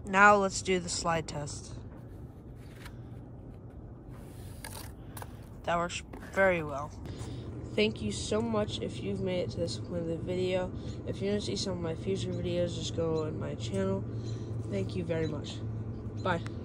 Now let's do the slide test. That works very well. Thank you so much if you've made it to this point of the video. If you want to see some of my future videos, just go on my channel. Thank you very much. Bye.